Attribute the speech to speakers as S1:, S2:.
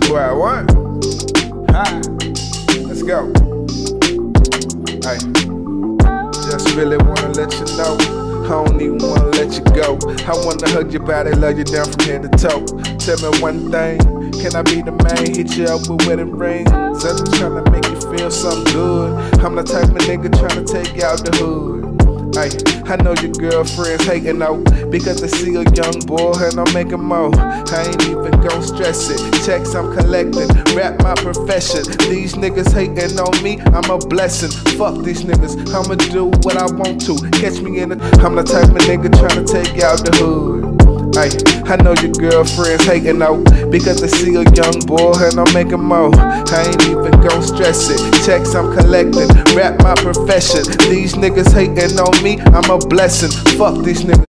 S1: Square one. Hi. Let's go. Hey. Just really wanna let you know, I don't even wanna let you go. I wanna hug your body, love you down from head to toe. Tell me one thing, can I be the man? Hit you up with wedding rings. I'm just tryna make you feel something good. I'm the type of nigga tryna take you out the hood. Ay, I know your girlfriends hating out because they see a young boy and I'm making more. I ain't even gon' stress it. Checks I'm collecting, rap my profession. These niggas hating on me, I'm a blessing. Fuck these niggas, I'ma do what I want to. Catch me in the. I'm the type of nigga tryna take you out the hood. Ay, I know your girlfriends hating out because they see a young boy and I'm making more. I ain't even gon' stress it. Checks I'm collecting, rap my profession. These niggas hating on me, I'm a blessing. Fuck these niggas.